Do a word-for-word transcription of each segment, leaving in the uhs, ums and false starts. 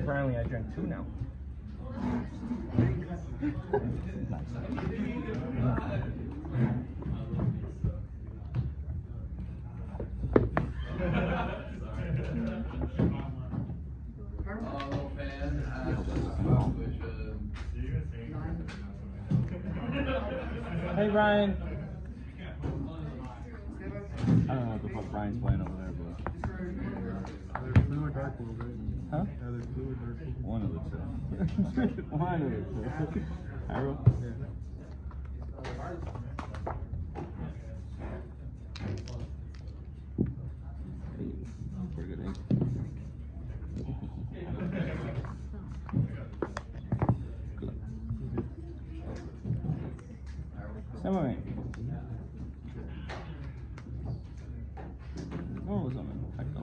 Apparently I drank two now. Hey Ryan. I don't know what the fuck Ryan's playing over there, but. There's blue or dark blue, right? Huh? Yeah, there's blue or dark blue. One of the two. One of the two. Arrow? Yeah. Pretty good ink. Some of it. What was on it? I don't know.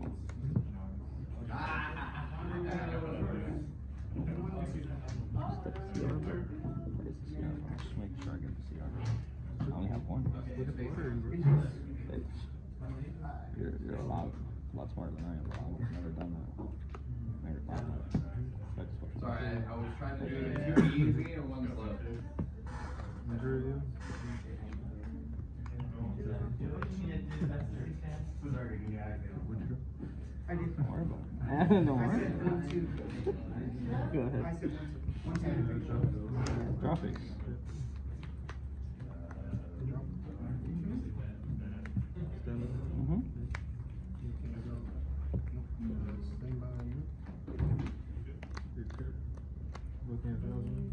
Just make sure I get the C R. I only have one. You're, you're a lot, a lot smarter than I am. I've never done that. Never thought about it. Sorry, I, I was trying to do it two easy and one slow. Major review? I did. Don't worry about it. Don't worry. Go ahead. Drop it. Mm-hmm. Looking at thousand.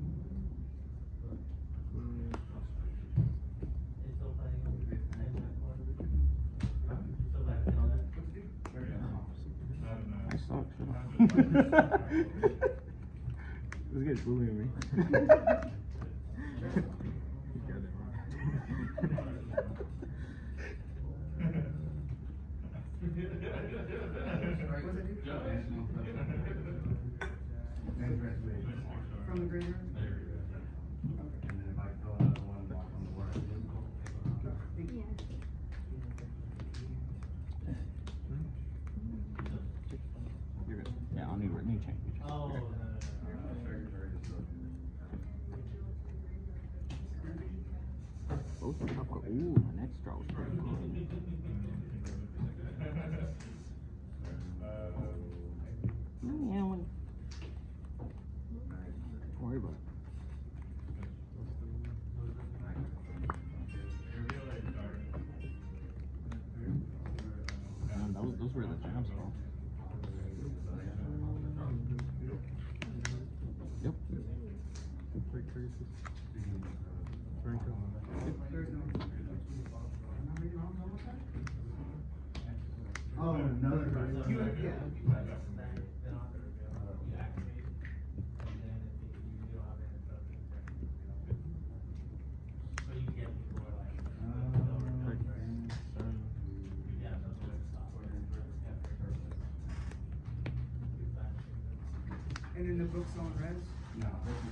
I suck. This guy's bullying me. From the green room? You're good. Yeah, I'll need, need change. Oh, Both the top coat. Ooh, the next straw was pretty cool. Yeah, one. Don't worry about it. Man, those, those were the jams, bro. Yep. Oh, another card. You, yeah. And in the books on res? No.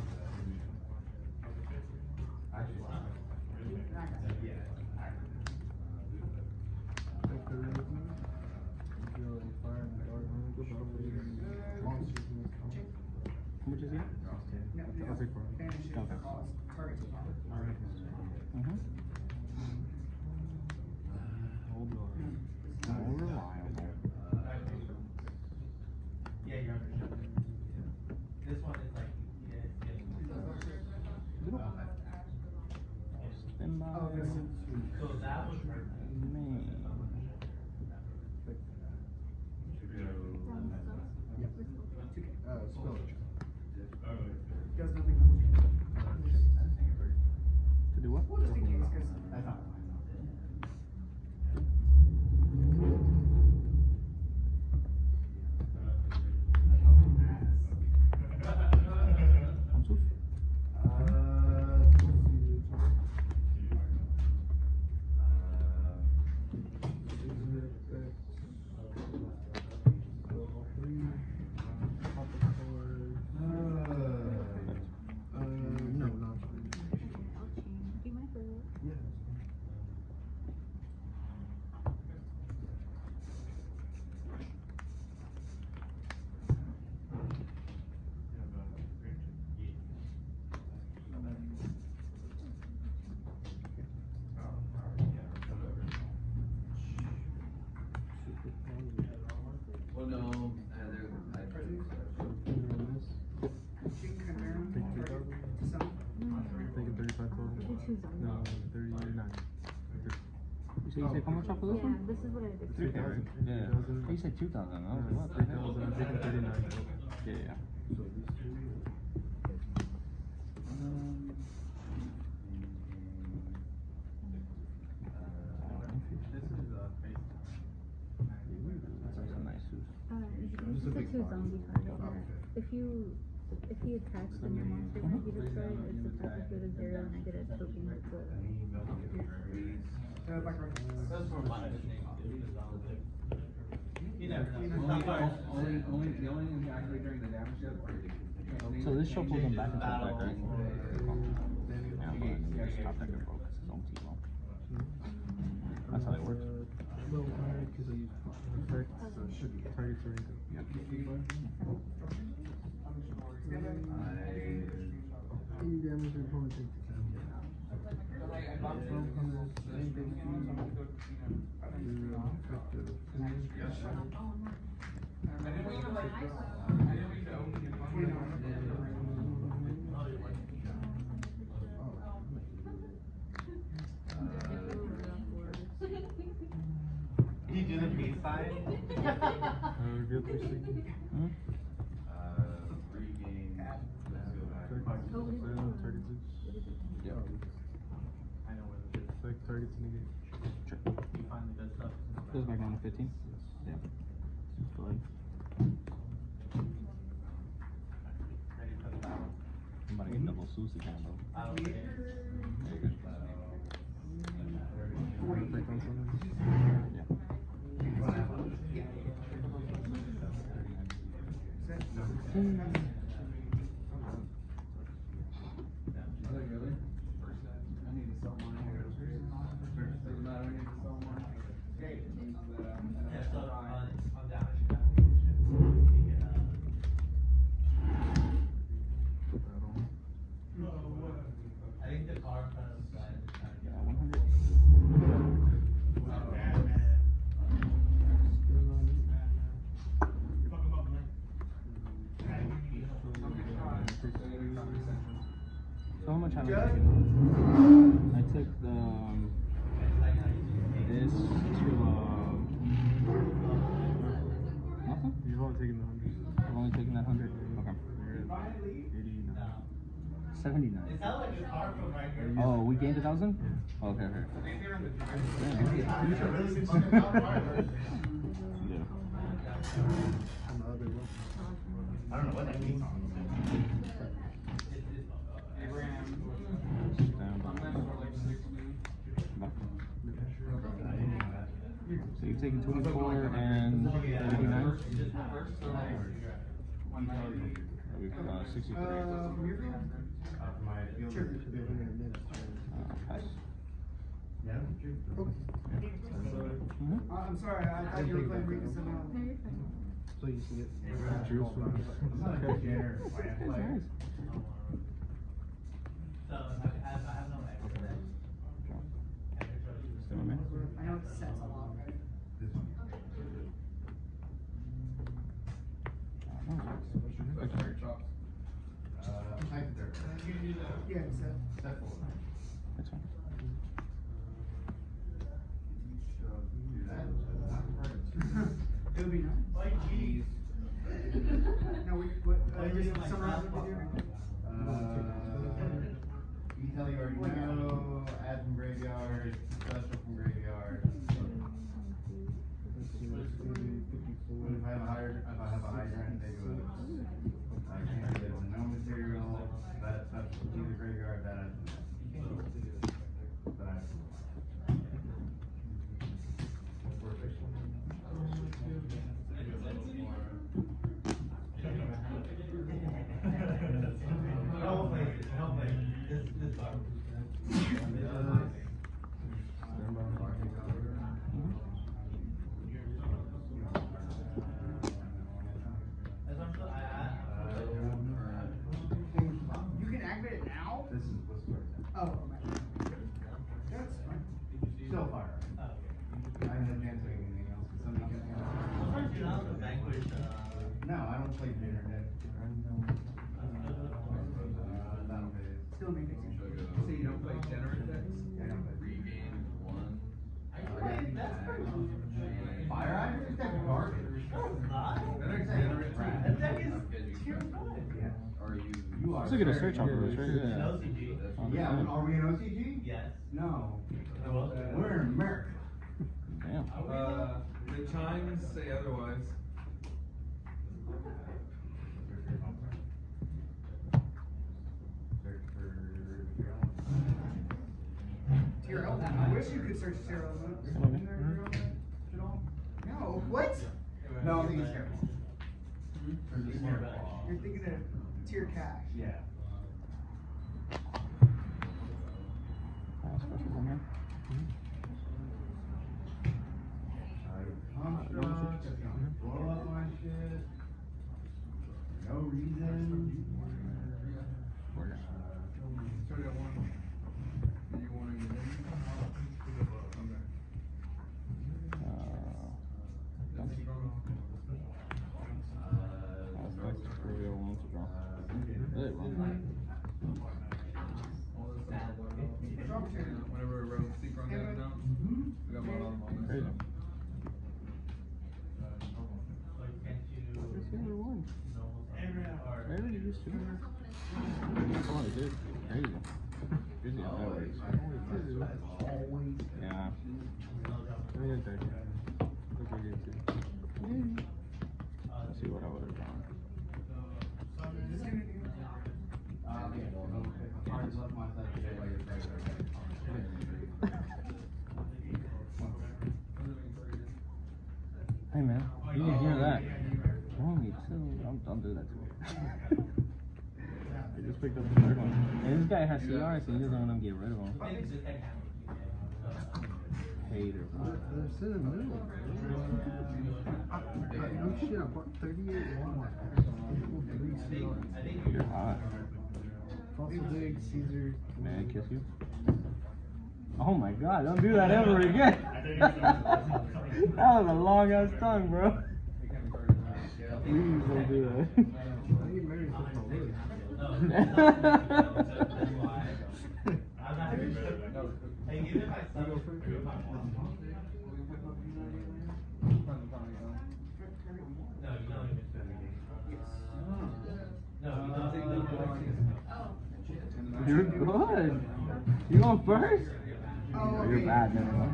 How much is it? No, I'll take four. Banish it, Okay. cost, target to cost. Mm-hmm. Hold on. More reliable. yeah, you're under. This one is like, yeah, it's getting. Spin by. Oh, this is. So that was her. Man. Uh, spillage. Does nothing. To do what? Well, just in case, because. I'm so. two zombies. No, thirty-nine. You say you take how much off of this Yeah, one? this is what I did. Three K, right? Yeah. Oh, you said two thousand. I was like, what? Three thousand, I'm taking thirty-nine. Yeah, yeah. This is uh face. That's actually nice shoes. Uh, this is a two zombie target. Uh, if you if he attacks then your monster might be destroyed. Its attack is good as zero and I get a token with the Uh, back right. That's for my You never know. Only, only, only, the only thing actually during the damage step. So this show pulls him back into the deck, right? Yeah, but his top decker broke because his own T-bone. That's how it works. Well, because I use effect, so it should be target to rank. Any damage your opponent takes. You do the B side? Uh, reveal three sixty. Hmm? Three games. Target Zeus. Yeah. I know where the Effect target to negate. Sure. you finally does stuff. Goes back down to fifteen. Yeah. Go ahead. Ready for the battle. I'm about to get double Susie again, bro. I don't care. There you go. Effect on something. Yeah. Really? I need to sell mine. Doesn't matter, I need to sell mine. Okay. Yeah, so on, on damage calculation, you can, uh, I think the car in front of the side is trying to get Uh, out. one hundred. So how much have I taken? I took the um, this to um, nothing. You've only taken the hundred. I've only taken that hundred. Okay. You're at eighty-nine. Seventy-nine. It sounds like a car from right here. Oh, we gained a thousand. Yeah. Okay, okay. Yeah. On the other one. I don't know what that means. So you've taken twenty-four and eighty-nine? We've uh, sixty-three. Uh, from your view? Sure. Uh, pass. Mhm. Uh, I'm sorry, I thought you were playing Rika somehow. No, you're fine. So you see it. Juice from. That's nice. So I have, I have no extra. Stay with me. I know it sets a lot, right? Yeah, it's set. That's fine. It would be nice. No, we, what, uh, just summarize what we do. You tell you already know, add from graveyard, special from graveyard. But if I have a higher, if I have a hydrant, they do it. I can't get it, no material, that special to the graveyard, that adds. That adds. Help me, help me. This, this car. That's what I'm still, I, I. You can activate it now? This is what's story. Oh, okay. That's fine. Still fire. Oh, okay. I can't do anything else, because somebody can. Sometimes you're not the vanquish, uh. No, I don't play the internet. Uh, that'll be. Still amazing. So you don't play Degenerate? Let's look at a search off of this, right? An Yeah. O C G. Yeah, are we in O C G? Yes. No. Well, We're in America. Damn. Uh, the chimes say otherwise. Search for. T R L. I wish you could search T R L. No, what? No, I think it's terrible. Or the smart ball. You're thinking of tier cash. Yeah. Oh, special one, man. Pump truck, just gonna blow up my shit. No reason. We're- Start at one. Do you want to get in? Okay. Uh, that's nice to throw the other one to draw. Really wrong. All this stuff is blocked out. Whenever a road steep run down and out, we got blocked out of all this. Crazy. like, can't you, Where's the other one? you know, or- Where did you used to? Oh, dude. Crazy. Crazy how that works. Yeah. I didn't think. Look at it too. Let's see what I would have drawn. Uh, yeah, no, no, cards left my side today while you're there. Hey man, you can hear that. Only two. Don't, don't do that to me. I just picked up the third one. And this guy has C R, so he doesn't want to get rid of him. I think just that kind of- Hater, bro. They're still in the middle. I, I, no shit, I bought thirty-eight Walmart. Three C Rs. I think You're hot. Fossil Big, Caesar. May I kiss you? Oh my god, don't do that ever again. That was a long ass tongue, bro. Please don't do that. I get married with my word. No, that's why. I'm not Hey, even if I sub it for if I want. No, you don't even. No, you don't. You're good. You going first? Oh, No, you're okay. bad, never mind.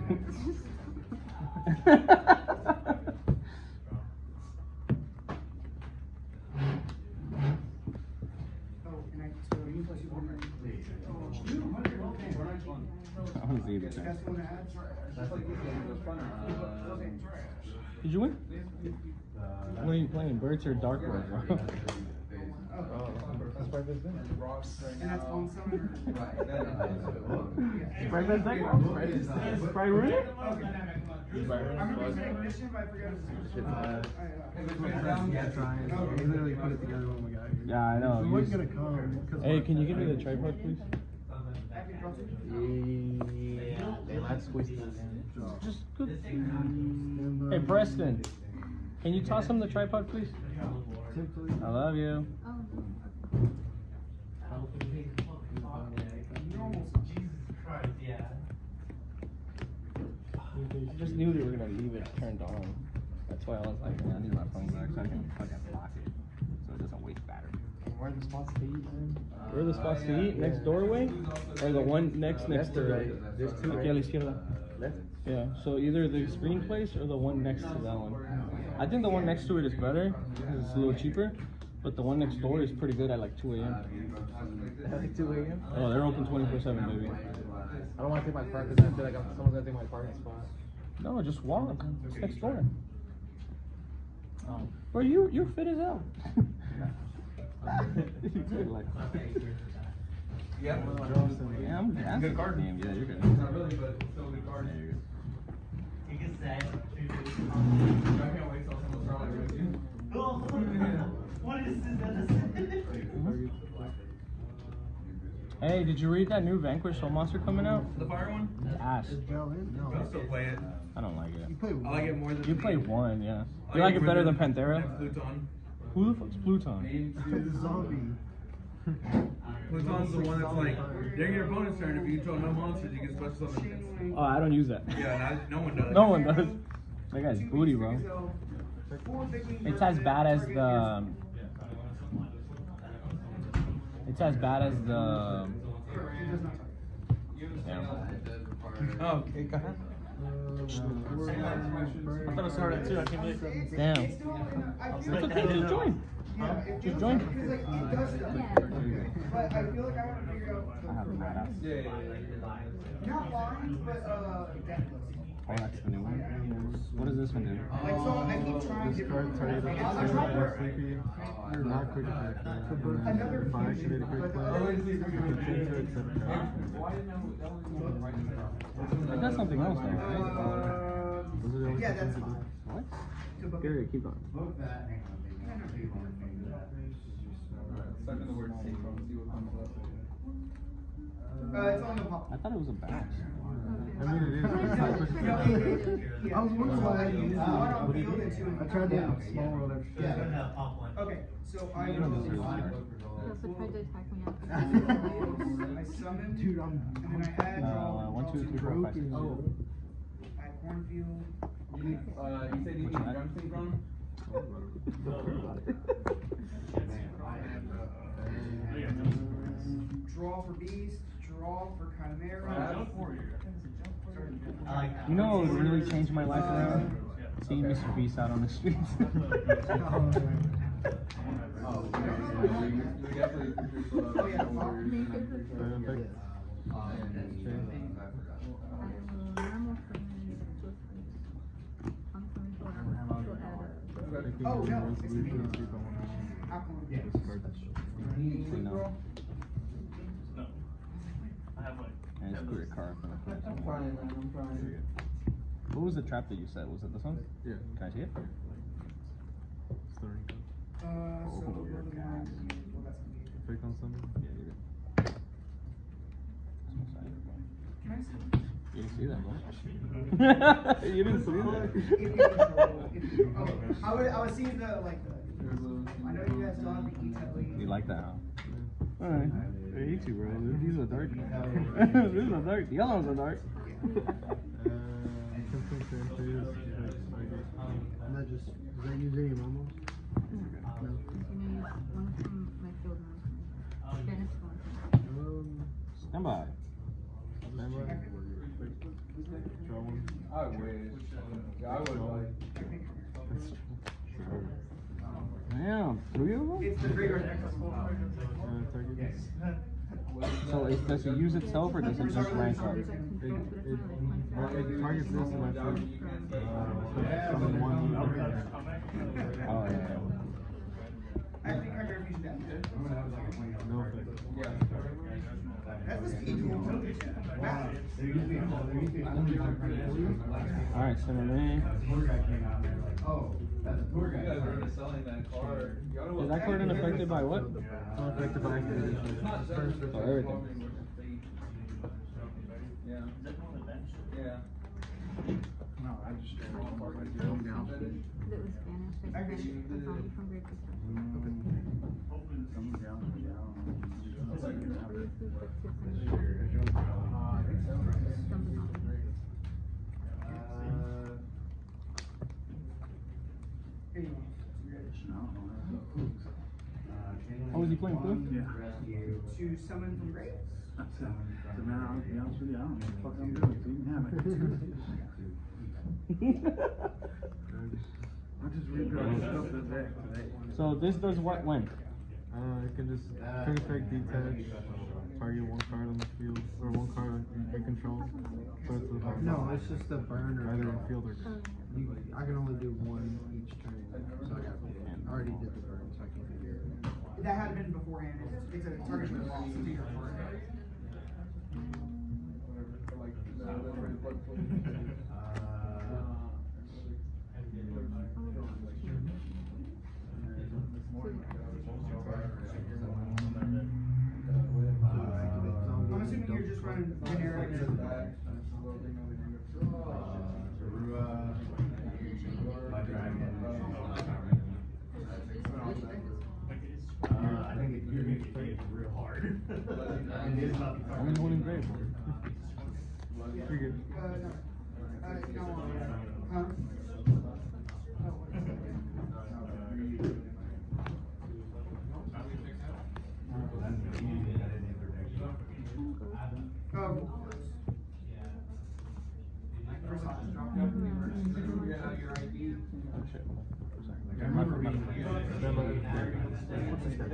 Oh, and I, so you plus you one. Oh, two hundred, okay. I want to see the That's thing. the one that adds. That's like this one was fun. Okay. Did you win? What are you playing? Birds or Dark World, bro? That's why there's been. Rocks right And that's now. on summer. Sprite Best Deck? Sprite Rooney? Okay. I remember using ignition, but I forgot his name. I, uh, Yeah, trying. We literally put it together when we got here. Yeah, I know. We You weren't just- gonna come. 'cause Hey, like- can you give me the tripod, please? They last squeezed it. Just good. And, Hey, um, Preston. Can you toss him the tripod, please? Typically, I love you. Oh, Jesus Christ, yeah. I just knew they were gonna leave it turned on. That's why I was like, man, I need my phone back so I can fucking block it, so it doesn't waste battery. where are the spots to eat, man? Where are the spots to eat? Next doorway? Or the one next next Left to or the right? There's two, Aquí a la right? izquierda. Left. Yeah, so either the screen place or the one next to that one. I think the one next to it is better because it's a little cheaper, but the one next door is pretty good at like two A M At like two A M? Oh, they're open twenty-four seven, baby. I don't want to take my park because I feel like I'm, someone's gonna take my parking spot. No, just walk. It's next door. Bro, you you're fit as hell. You could, like- Yeah. Yeah, I'm dancing. Good card. Damn, yeah, you're good. Not really, but still a good card. Yeah, you're good. He gets sad. I can't wait till someone's trying with you. Oh, what is this? Hey, did you read that new Vanquish Soul Monster coming out? The fire one? Ass. Is Gal in? No. I'll still play it. I don't like it. You play I like it more than You the- play one, yeah. I You like it more better than Panthera? Pluton. Who the fuck's Pluton? It's a zombie. Pluton's the one that's like, during your opponent's turn, if you control no monsters, you can special summon. Oh, I don't use that. Yeah, not, no one does. No one does. That guy's booty, bro. It's as bad as the. um, It's as bad as the. It does not target. Yeah. Oh, okay, go ahead. I thought it started too. I can't believe it. It's, Damn. it's still in a, I It's feel like okay, just join. Yeah, it Just feels join. like, because like it does stuff. Yeah. But I feel like I want to figure out the I have a mad ass. Yeah, yeah, yeah. not lines, but uh, deathless. Oh, that's the new one. What does this one do? Like so, I keep trying This card different. target I- up I to tried two work. sleepy. Not quick attack. Another If I activate a fusion, quick but play, other- continue to accept a card. It does something else though, right? Uh, Those are the only yeah, two that's things it fine. does. What? To book Gary, it. keep going. Book that, hang on, maybe I'll do one thing to that. Type in the word synchrone, see what comes up. Uh, it's on the pop. I thought it was a bash. I mean, it is. It's not quick No, attack. it- it- yeah. I was wondering why I I used used it. one on What do you field do? and two in I tried yeah. that small world extra. Yeah. Okay, so I You know this is will. hard. He also tried to attack me after. I summon. Dude, I'm. And then I add draw. Uh, one, draw two, three, four, five, six. Oh. Add cornfield. You need, uh, you said you need drum synchron? Draw for beast. Draw for chimera. I like that. You know what would really change my life around? Seeing Mister Beast out on the streets. Oh, yeah. You would definitely put your, uh, Oh, yeah. shoulders and Make it everything. look Burn effect. I will normal summon the plus unsummon for to add a Taking Oh, the no, resolution it's- and see if I want Aquaman. to discard this shit. Actually, no. No. I have like. I just put a card from the I'm trying, man, I'm trying. What was the trap that you said? Was it this one? Yeah. Can I see it? It's the ring card. Uh, so Open we're your the cat. ones- well, that's gonna be- Effect on summon. Yeah, you did. That's my side, bro. Can I see? You didn't see that, bro. You didn't see that? If you control- if you- oh, I was, I was seeing the, like, the, I know you guys don't have the E-Telly. You like that, huh? Alright. I hate you, bro. These are dark. These are dark. The other ones are dark. Uh, something to introduce. I'm not just. Is that using your mama? You know, use one from my field one. Then it's one. Um. Stand by. Stand by. Draw one. I wish. Yeah, I would like. Damn, three of them? It's the graveyard deck. Uh, target this. So it, does it use itself or does it just rank up? It, it, well, it targets this and I put uh, summon one. Oh, yeah. I think I better use that. No effect. Yeah. That's the speed tool. Massive. There used to be, there used to be only one person. Alright, send it in. The tour guide came out and they're like, oh, that's a tour You guide. guys are into selling that card. Y'all know Is what- that card unaffected by what? Unaffected by activation. It's not just Oh, for everything. Yeah. Is that on the bench? Yeah. No, I just straight up mark my down down. That was Spanish. I think the zombie from Great Depression. Coming down, down. Here you go. Oh, is he playing Clue? Rescue. To summon from grave. So now, I'll be honest with you, I don't know what the fuck I'm doing, so you can have it. I just redraw stuff to the deck today. So this does what when? Uh, it can just quick effect detach, target one card on the field, or one card in control. So it's a No, it's just a burner. either in field or. You, I can only do one each turn, so I got, I already did the burn, so I can figure it out. That had been beforehand. It's, it's a target with a loss. So take your card. I'm assuming you're just running generic. Zorua, my dragon. Uh, I think it, you're gonna play it real hard. It is not the Only one engraved. Pretty good. Uh, no. Uh, no, uh, huh? Oh, what is that? You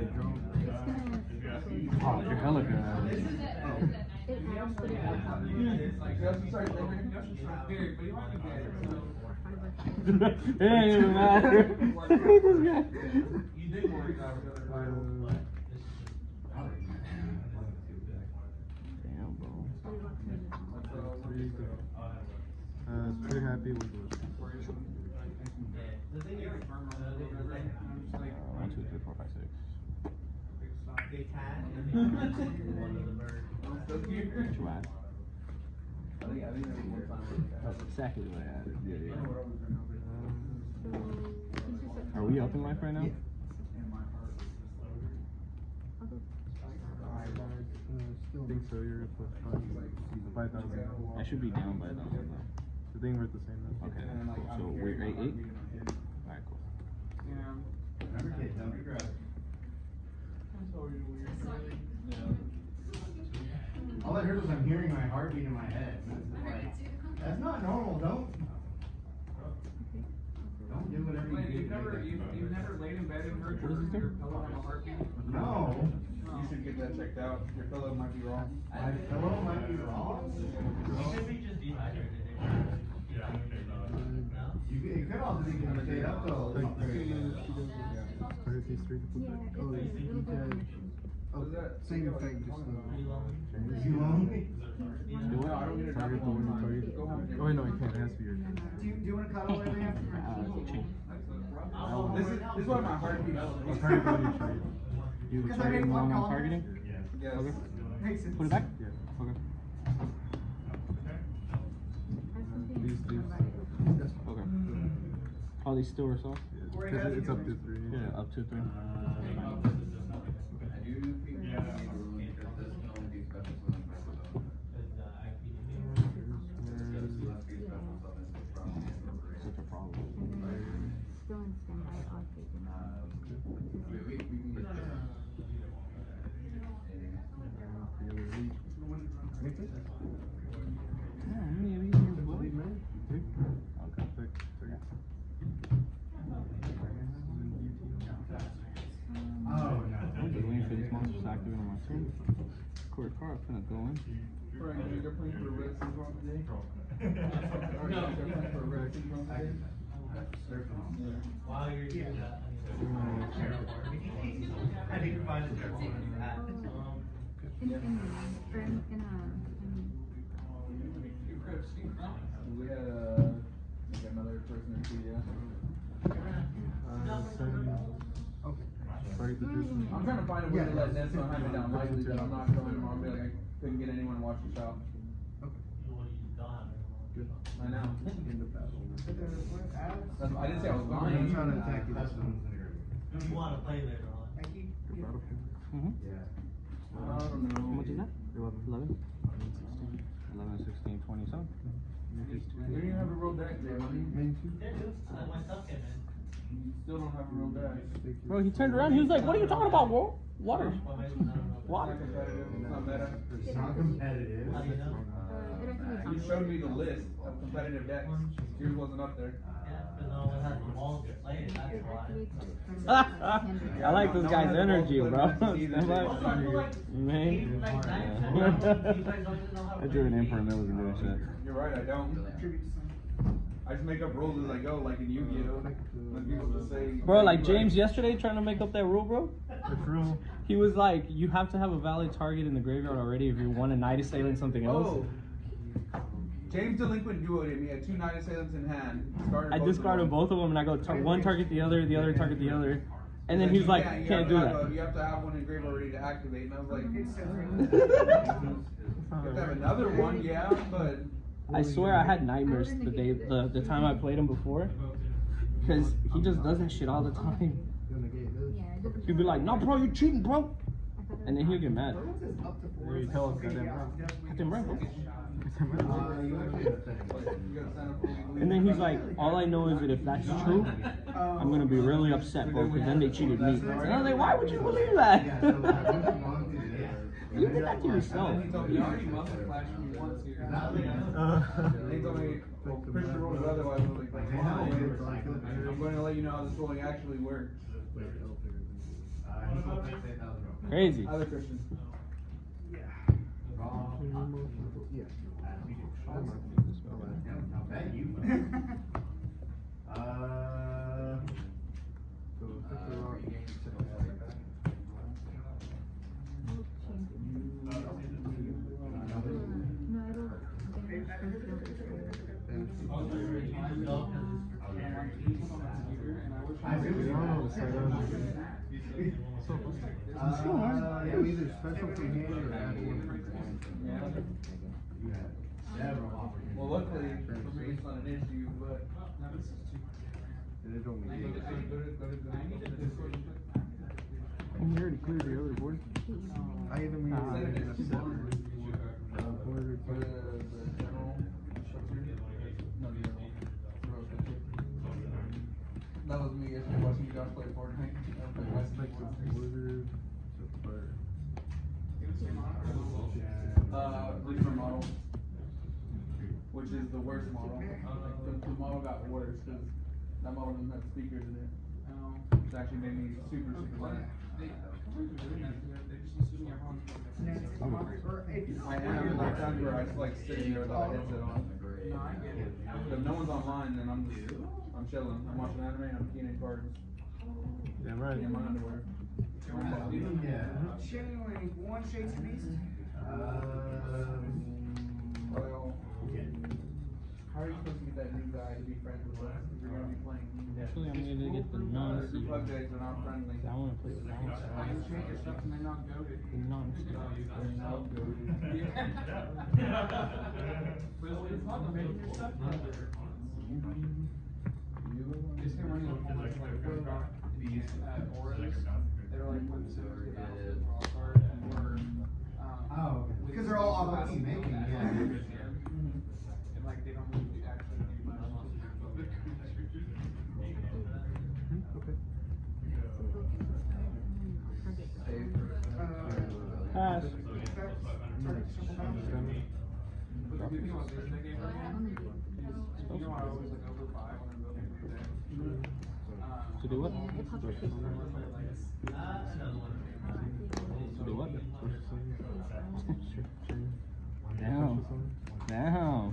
draw. Oh, you're hella good at it. It adds, but it adds on It ain't even matter. You did worry about it. Damn, bro. Uh, pretty happy with those. The thing is, uh, One, two, three, four, five, six. they can, and they one of the birds. What you at? I think, I think there was one time. That's exactly what I had. Yeah, yeah. So, Are we up in life right now? Uh, I think so. You're at plus five. Five thousand. I should be down by then. The thing we're at the same. Now. Okay, cool. So we're eight, eight? Alright, cool. Remember, kid, don't be gross. All I heard was I'm hearing my heartbeat in my head. That's like, that's not normal. Don't. Don't do whatever you Wait, do. you've never, you've, you've never laid in bed and heard your, your pillow have a heartbeat? No. You should get that checked out. Your pillow might be wrong. My pillow might be wrong. You could be just dehydrated. You could, it could also be because you stayed up till. Like, started these three. yeah, Oh, it's a you little bit did. of Oh, same effect, just the. Is he lonely? Do No, I don't get it. Target the one you target. Go home. Oh, wait, no, it can't. It has to be your. Do you, do you wanna cuddle with me? Uh, chain. This is, this is why my heartbeat It's is. target the one you trade. You Because I targeting made the one one I'm call. targeting? Yes. Okay. Makes sense. Put it back? Yeah. Okay. These, these. That's Okay. All these still or soft? because it's up to three. Yeah, up to three. Uh, I do think you need to really get this film, these special films, Such a problem. still in standby oxygen. we, we, we can get this. Yeah, maybe. Three. Okay. Six, three. Oh, no. I'm just waiting for these monsters to activate on my turn. Core car, I'm finna go in. Right, you're playing for a red syndrome today? Are you guys playing for a red syndrome today? While you're doing that, I need to find a terrible one. In, in, or in, in a, in, We had, uh, like another person or two, yeah. Uh, seven. Okay. Target the juice. I'm trying to find a way to let Ness not have it down lightly, but I'm not going tomorrow, I'll be like, I couldn't get anyone to watch the shop. Good. I know. In the battle. That's, I didn't say I was I'm lying. trying to attack you. That's This the one. You wanna play later on. I keep. Your battlefield. Mm-hmm. Yeah. I don't know. How much is that? eleven. eleven, sixteen, twenty-seven. We didn't even have a real deck there, money. Main two. Yeah, dude, I let my stuff came in. You still don't have a real deck. Bro, he turned around, he was like, what are you talking about, bro? Water. Well, maybe, I don't know. It's Water. not competitive, it's not meta. It's not competitive. How do you know? uh, it activates on. You showed me the list of competitive decks. Yours wasn't up there. Yeah, because no one has the walls to play it, that's It why. activates it from the hand. I like this guy's energy, bro. Also, I feel like Man. eighty, like, Yeah. ninety percent of you guys don't even know how to I drew an play. in for a million and doing shit. You're right, I don't. I just make up rules as I go, like in Yu-Gi-Oh. When people just say. Bro, like James yesterday trying to make up that rule, bro. It's real. He was like, you have to have a valid target in the graveyard already if you want a Night Assailant something else. Oh. James Delinquent duoed him. He had two Night Assailants in hand. Discarded I both of discarded them. both of them and I go, tar- one target the other, the other target the other. And then you he's like, can't, you can't have do to have that. A, you have to have one in graveyard ready to activate. And I was like, you It's have to have another one, yeah, but. I swear I had nightmares the day, the, the time I played him before. Cause he just does that shit all the time. You wanna get this? Yeah, it doesn't. He'd be like, no bro, you're cheating, bro. I thought it And then was- he'll get mad. There you tell us goddamn right. Goddamn right, bro. Uh, you actually have to say. You gotta sign up for legally. And then he's like, all I know is that if that's true, I'm gonna be really upset, bro, because then they cheated me. And I was like, why would you believe that? Yeah, so like, once you've gone through this, You did that to yourself. He told me, you already muscle flashed me once here. Not like, And he told me, well, Christian rules otherwise. I was like, Like, fine. how is it? I'm going to let you know how this ruling actually works. uh, he's gonna say Crazy. Other Christian. Yeah. I bet you. Uh. So hit the rock. No, it'll I really I don't know the side of it. Uh, Yeah, either special from hand or add one from hand. Yeah. You had several opportunities. Well, luckily for me it's not an issue, but. And it don't Go mean. to, go to, go to, go to. We already cleared the other board. I even made Ah. it a set. Uh, board or Go to two. the general structure. No, the general. Row structure. That was me yesterday watching you guys play Fortnite. I was like, Let's take the border to fire. Uh, different model, which is the worst model. Like, the, the model got worse because that model doesn't have speakers in it. Which actually made me super, super mad. I am like times where I just like sitting there without a headset on. If no one's online, then I'm just, I'm chilling. I'm watching anime and I'm keying in cards. Yeah, right. In my underwear. Yeah. Genuinely, one Shades of Beast. Um. Well, how are you supposed to get that new guy to be friends with us if you're gonna be playing? Actually, I'm gonna get the non Group updates are not friendly. I wanna play the non The non They're not good. Oh, because they're all off of making, yeah. And like they don't really actually do much. Okay. Pass. To do what? To do what? Down. Down.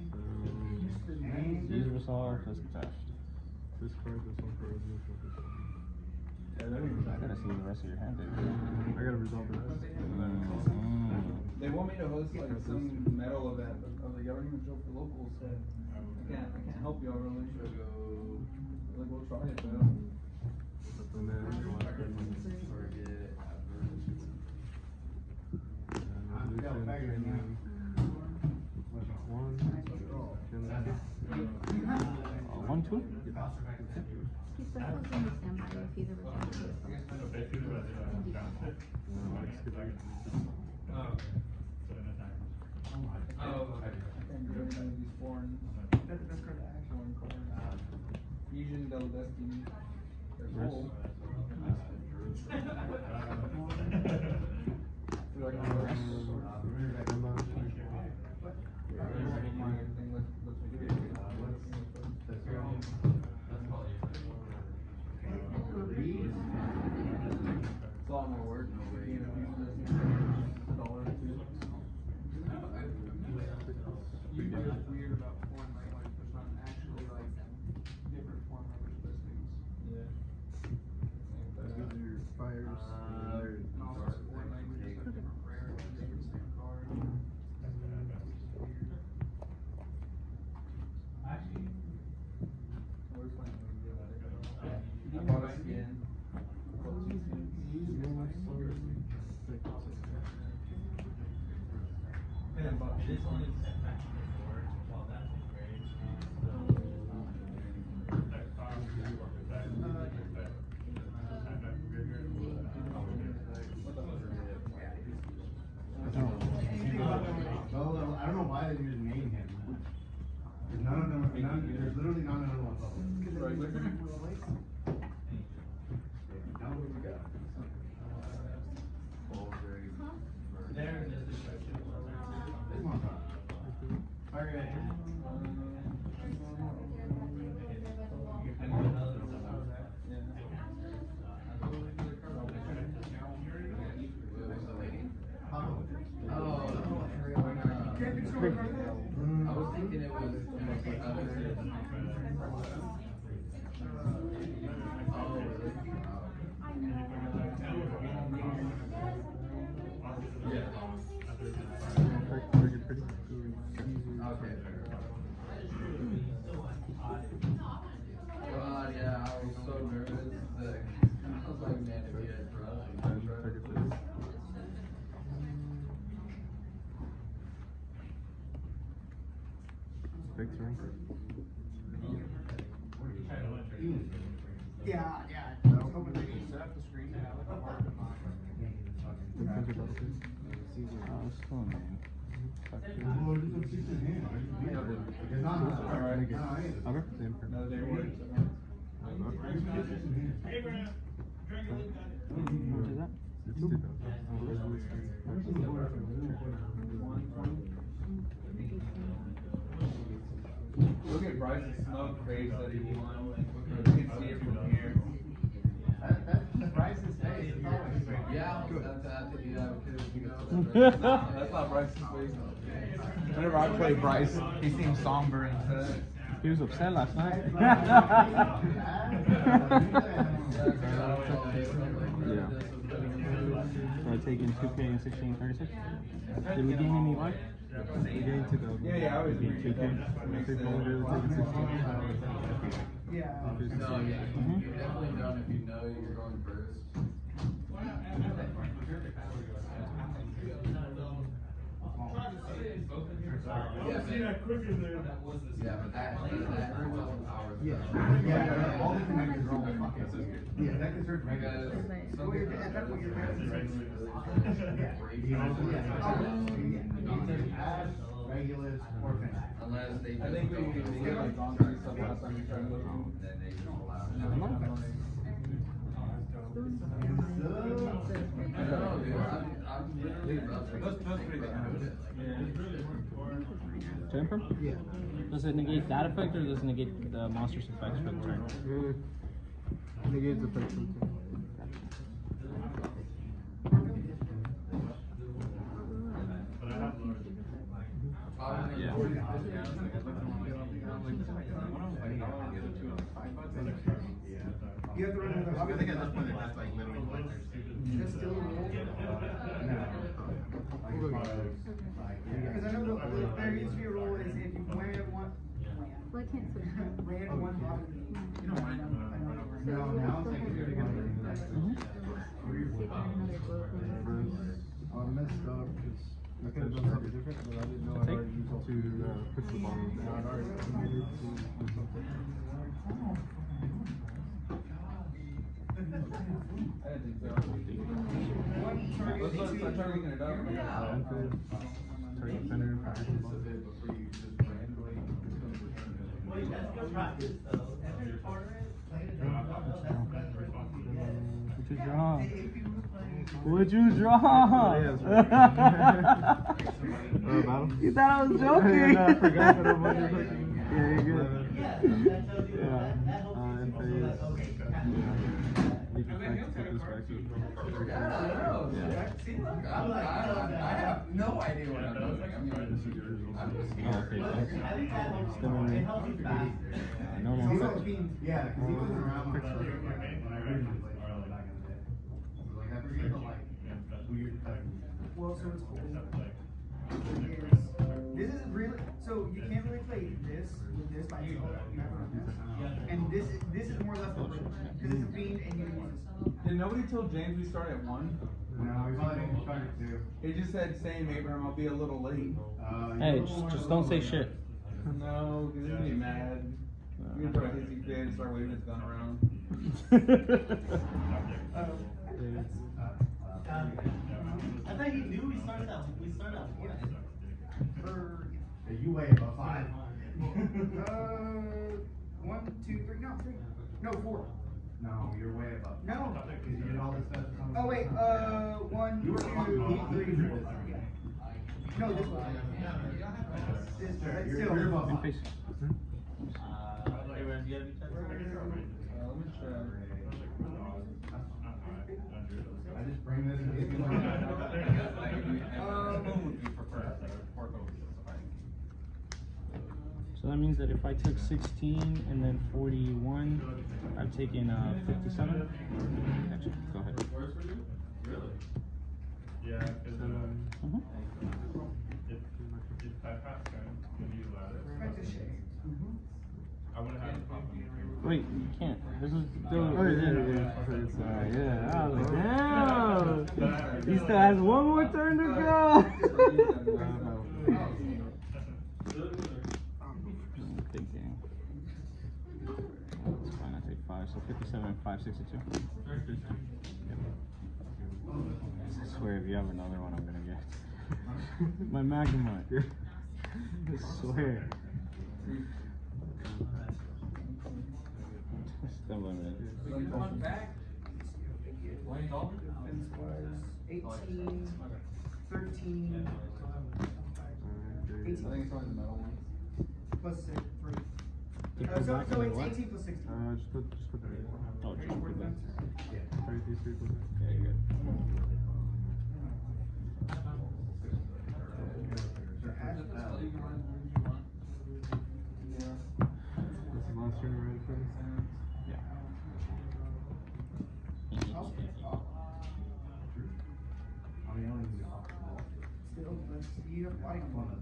Use resolve, physical test. This card, this one for resolution. I gotta see what the rest of your hand is. I gotta resolve the rest. Mm-hmm. They want me to host like some medal event of the government show for locals, so I can't I can't help y'all really. Like we'll try it though. And then I've got a bagger in there. one. Uh, one, two? He's supposed to stand by if he's ever trying to do I can't do any of these foreign foreign cards. Fusion Del Destiny. They're cool. I feel like I'm ready. Everything looks looks good. It's a lot more work. You know, using this a dollar or two. You know what's weird about foreign language, there's not actually like different foreign language listings. Yeah. These are your fires. And all sorts of foreign languages have different rarities of the same card. We're playing with real life. I bought a skin. I bought two skins. And I bought This one is before, well, that's great. Well, I don't know why they didn't just name him. There's none of them, none, there's literally none of them on public. There it is. Come on, bro. I was thinking it was, it was the other. Oh, really? Yeah. Pretty, pretty. Okay. God, yeah, I was so nervous. That I was like, man, if he had drugs, Victory. Yeah, yeah. I was hoping they could Set up the screen and have like a mark of mine. Oh, it's cool, man. Fuck you. Well, it's a piece of hand, right? It's not, it's all right. No, I ain't. Okay. Same for another day work. How much is that? It's two thousand. Look at Bryce's smug face that he won. You can see it from here. That, that's Bryce's face, it's always straight. Yeah, that's, I think you have a kid. You know, that's, not, that's not Bryce's face. Whenever I play Bryce, he seems somber and sad. He was upset last night. Yeah. So I taking two K and sixteen thirty-six. Did we gain any life? We gained two thousand. Yeah, yeah, I was Gain two K. Three four hundred, taking sixteen. Yeah. No, yeah, you definitely don't if you know you're going first. Yeah, but yeah, but that, that hurts all the powers. Yeah, yeah, all the connectors are all fucking, yeah, that can search Because regular. some Well, you're, people- at that point, you're parents. Regulus, or fence. Unless they just I think we- don't- we they get like like gone through stuff last time you tried to look at them. Then they just allow. I know, dude, I'm, I'm literally about to. That's- that's pretty bad. Temper? Yeah. Does it negate that effect or does it negate the monster's effects for the turn? Mm. Negates the effect from two. Yeah. You have to run another. I think at this point they're just like literally collectors. That's still a rule. Because I know the, the, there used to be a rule is if you land one, Well, I can't switch. land one bottom. You don't mind? So No, we now still it's like have you're to gonna remember go. that, Mhm. uh, see if I have another glove from I messed up because I could have done something different, but I didn't know I'd already used to uh, push the ball. Now I'd already committed to do something. I didn't think so. Let's let's start turning it up. Uh, infinite, target center, practice ball. Wait, that's good practice though. Every tournament, play it down. What you draw? What'd you draw? Yeah, that's right. Uh, battle? You thought I was joking? No, I forgot that I'm under fucking- Yeah, you're good. Yeah, that tells you Yeah. that, that helps Uh, you and feel phase. like, okay, You can practice with this practice. Yeah, I don't know. See, look, I'm, I, I, I have no idea what I'm doing. I mean, I'm just Oh, okay. scared. at least that helps, Still in it there. helps you faster. I know He one was sec. being, yeah, because he wasn't around when I was when I originally played Marley back in the day. Like, I forget the like weird patterns. Well, so it's cool. This is really, so you can't really play this with this by itself. And this is, this is more or less the rule. Because it's a fiend and you can use this. Did nobody tell James we start at one? No, he's only making target two. He just said, same Abraham, I'll be a little late. Uh, Hey, you- just, just don't say shit. No, because he's gonna be mad. You're gonna throw a hissy fit and start waving his gun around. I thought he knew we started at, we started at one. Or, Yeah, you weigh about five. uh, one, two, three, no, three. No, four. No, you're way above. No. Because you did all this stuff. Oh, wait, uh, one, You were two, fucking three, four. No, this one. This, that's You're, still. you're above In five. face. Uh, Abraham, do you have any checks? Uh, let me try. I just bring this and give you Um, one. who would you prefer? Porco or means that if I took sixteen and then forty-one, I've taken uh, fifty-seven. Gotcha. Go ahead. Works for you? Really? Yeah, because uh, Mm-hmm. if, if I pass turn, can you ladder? Practice shake. I would have had a problem. Wait, you can't. This is still. Oh, yeah, yeah, yeah. So it's, uh, Uh, yeah, I was like, damn! He still has one more turn to go! Thinking. That's fine, I take five. So fifty-seven and five sixty-two. Yep. I swear, if you have another one, I'm gonna get my Magnemite. I swear. Still limited. eighteen, thirteen, I think it's only the metal ones. plus six, three. Just Uh, put so, back so on it's what? eighteen plus sixteen. Uh, just put, just put the Oh, just put that. thirty-three, three, put that. Yeah, you're good. That's the last turn already for this. Yeah. I mean, only do Still, let's see if I can.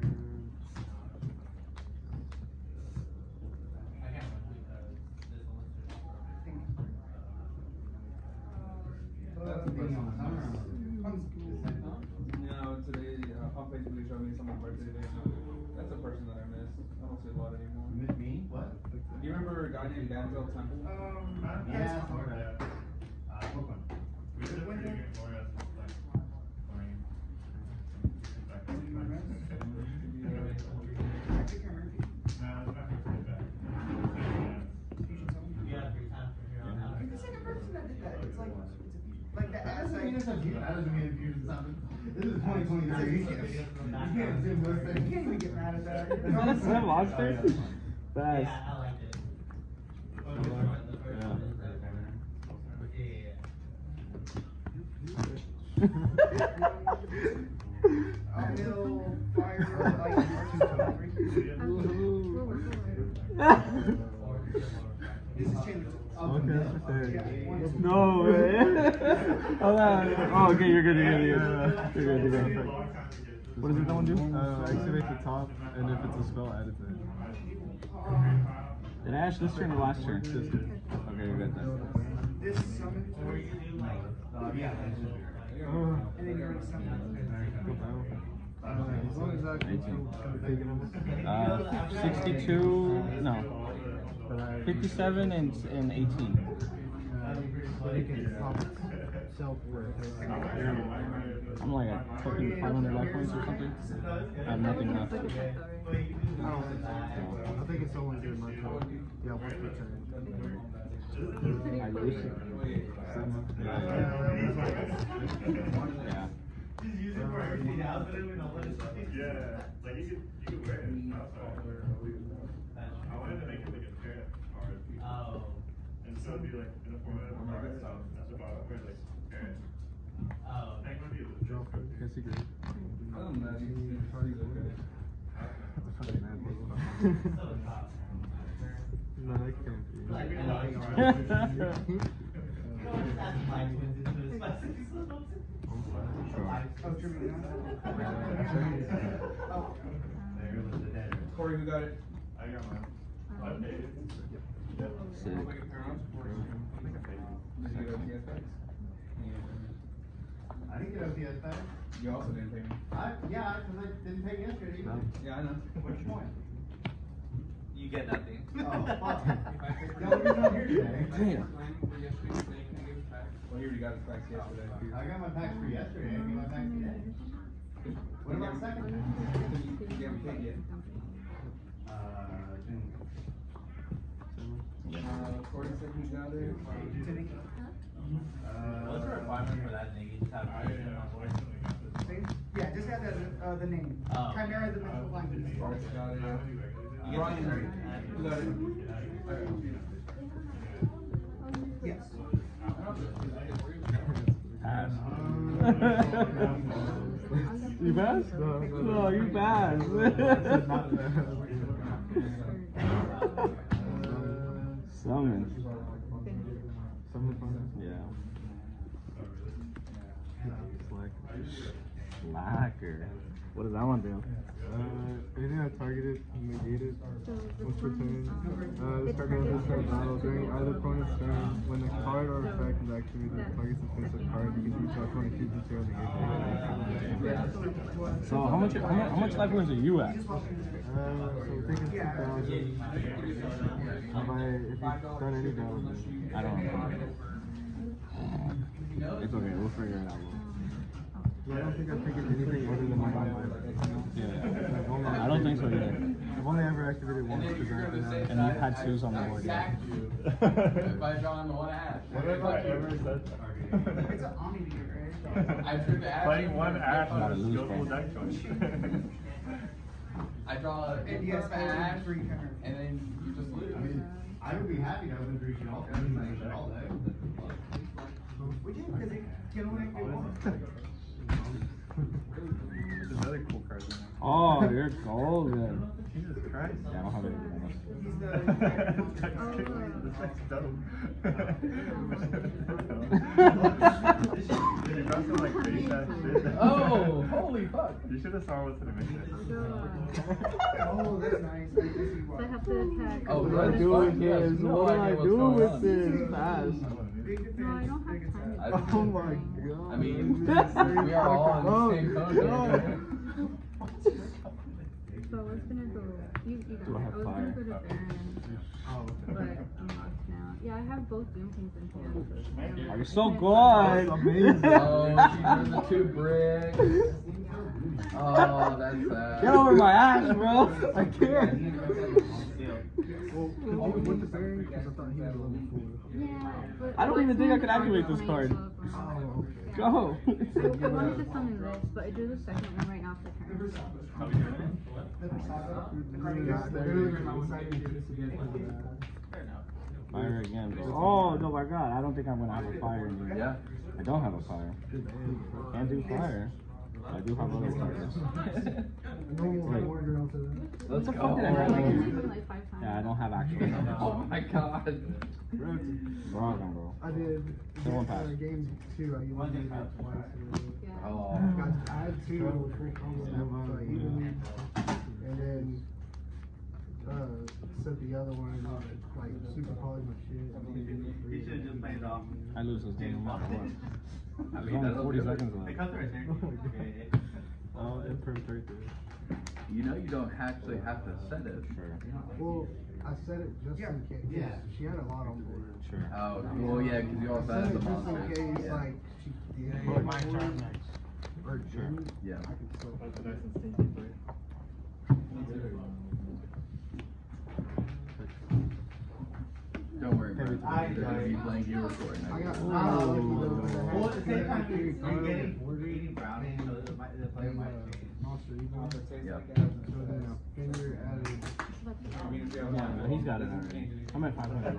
That's being on the summer. You know, today, uh, on Facebook, they showed me someone's birthday today. That's a person that I miss. I don't see a lot anymore. You miss me? What? Do you remember a guy named Danzel Temple? Um, Yeah, that's sort of. Uh, what one? We should have figured more as like playing. I think I remember. Nah, it's not really bad. You got three times from here on out. It's the second person that did that. It's like, like the That ass doesn't mean like, it's a view. That doesn't mean it's views or something. This is twenty twenty-three. You can't, you can't assume those you things. can't even get mad at that. Is that monster? Fast. Yeah, I liked it. Yeah. Uphill, fire, light, This is Chandler. Okay, that's fair. Yeah, one, two. No way. Hold on. Oh, okay, you're good, you're good, you're good. You're good, you're good. What does it that one do? Uh, activate the top, and if it's a spell, add it to it. Did I ash this turn or last turn? This turn. Okay, you're good then. This summon, Uh, yeah, that's just weird. Oh, and then you're gonna summon. go battle. Uh, as long as that comes from taking them. Uh, sixty-two, no, But I, fifty-seven and, and eighteen. uh, they can pop self-worth. I'm like at fucking five hundred life points or something. I have nothing left. I don't think so. I think it's only doing my turn. Yeah, once per turn. I lose. Yeah. Yeah. Just use it for everything else, but I don't even know what it's like. Yeah, like you could, you could wear it outside. I wanted to make it like a parrot card. Oh. And so it'd be like in the format of a card, so that's about where like parrot. Oh. I think it would be the Drop it. Can't see great. Other than that, he's, he's okay. Fucking admiral. So tough. No, I can't be. Like, I know, you know, just add five twins into his spicy sauce. Oh, trimming down. Oh, There was the dead. Corey, who got it? I got mine. I paid it. Sick. Like a parent? Did you get a T S X? I didn't get O T S back. You also didn't pay me. I, yeah, because I didn't pay yesterday either. No. Yeah, I know. Which point? You get nothing. Oh, fuck. The only reason I'm here today. Damn. Well, he already got his packs yesterday. I got my packs for yesterday, I get my packs today. What about second? You haven't paid yet. Uh, June. Uh, Corey said he got it. Uh, What's the requirement for that thing? You just have I didn't know, like something else. yeah, just add the, uh, the name. Oh. Chimera, the mental language. Bart got it. You Brian, get who got it? Yes. Pass. You pass? No, you pass. Summon. Summon finance? Yeah. Slacker. What does that one do? Uh, anything I targeted, negated, So this once per one, turn. um, Uh, it this card goes targets into the- battle during either opponent's turn. When the card or effect is activated, That- targets a face-up card. You can use that one and choose the zero negated. So how much how much, how much life points are you at? Uh, so we're thinking two thousand. Have I, if you've done any damage? I don't know. It's okay, we'll figure it out. Yeah, I don't think I've taken anything other than my life. Yeah. I've only I don't think so either. I've only ever activated once because I haven't had. And you've had twos on the board. Yeah. If I draw on the one ash. What have I ever said that? It's an Omni right? I drew the ash. Playing one ash Gotta is a lose, skillful bro. deck choice. I draw a And yes, turn ash, three turns. and then you just lose. I mean, I would be happy to open three all, three all day. We did, because it can only get one. There's another cool card in there. Oh, you're golden. Jesus Christ. Yeah, I don't have anything else. He's the. That's kidding. This thing's dope. You got some like base ass shit. Oh, holy fuck. You should have saw what's in the mix. Oh, that's nice. I can see So I why. have to attack. Oh, What red do I is do fine. with He has this? no What do idea I what's do going with on. this? Fast. Big defense. No, I don't have big time. I- attack. Oh my god. I mean, we are all on the same code here. So I was gonna go. You, you got Do I it. have I was fire? gonna go to Baron, Oh, but I'm locked now. Yeah, I have both Doom Kings in hand. You're so good. amazing. Oh, she drew the two bricks. Oh, that's sad. Get over my ass, bro. I can't. Well, because with the Baron, because I thought he was level four. Yeah, but I don't even think I could activate this Coming card. up or- Oh, okay. Go. I, I wanted to summon this, but I drew the second one right after turn. How we doing it? Yeah, literally, I was not even considering that. Fire again. Bro. Oh no, my God! I don't think I'm gonna have a fire in here. Yeah. I don't have a fire. Can't do fire. I do have other fires. No one order onto that. Let's What the go. fuck did I I have? can summon like five times. Yeah, I don't have actual. Oh my god. Wrong, bro. I did. Still one uh, pass. game two, I used that twice. Yeah. Oh. Got, I had two with full combo, so I even, and then uh, set the other one like super poly my shit. He should have just played it off. I lose this game no matter what. I There's only forty seconds It left. comes right there. Oh, imprint right there. You know you don't actually have to set it. Sure. Well, I set it just Yeah. in case. Yeah. She had a lot on board. Sure. Oh, well, yeah, because you I also set have it the just in monster. case, Yeah. like, she did. Well, get my bored, turn next. Or Sure. didn't. Yeah. I could still. That's a nice and stinky for you. Don't worry, bro. I- They're gonna be playing you recording. I got. Ooh. I like the- Well, at the same time, you're, Three you're cards getting, border, you're getting brownie, so the, mi- the player and, might uh, change. Monster Eagle. Yeah. So then a finger added. Yeah, he's got it already. I'm at five hundred.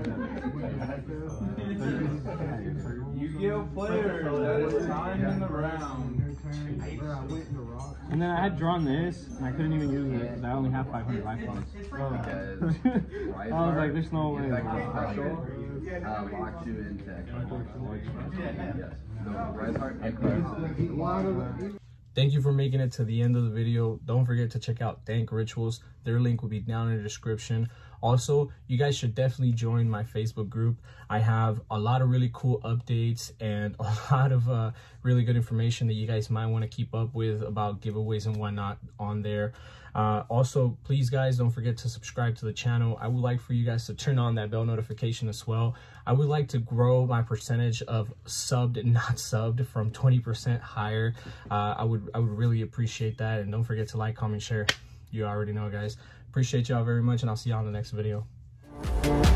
Yu-Gi-Oh players, that is time in the round. I went in the rock. And then I had drawn this, and I couldn't even use it because I only have five hundred life points. Because I was like, there's no way. Effective special uh, locks you into extra. Yes. The Rise Heart and A lot of the- Thank you for making it to the end of the video. Don't forget to check out Dank Rituals. Their link will be down in the description. Also, you guys should definitely join my Facebook group. I have a lot of really cool updates and a lot of uh, really good information that you guys might want to keep up with about giveaways and whatnot on there. Uh, also, please guys, don't forget to subscribe to the channel. I would like for you guys to turn on that bell notification as well. I would like to grow my percentage of subbed and not subbed from twenty percent higher. Uh, I would I would really appreciate that. And don't forget to like, comment, share. You already know, guys. Appreciate y'all very much, and I'll see y'all in the next video.